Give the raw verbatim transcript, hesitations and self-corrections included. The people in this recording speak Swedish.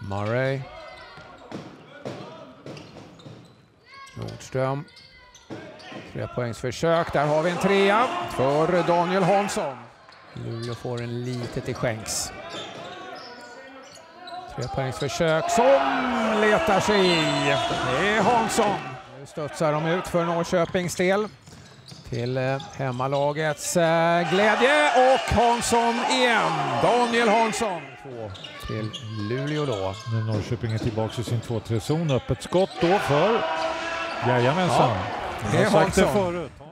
Murray. Nordström. Trepoängsförsök. Där har vi en trea för Daniel Hansson. Luleå får en lite till skänks. Trepoängsförsök som letar sig i. Det är Hansson. Nu studsar de ut för Norrköpings del. Till eh, hemmalagets eh, glädje och Hansson igen. Daniel Hansson. Två till Luleå då. Nu Norrköping är tillbaka i sin två tre zon. Öppet skott då för... Jajamensan. Ja, det är Jag har sagt det Hansson. förut.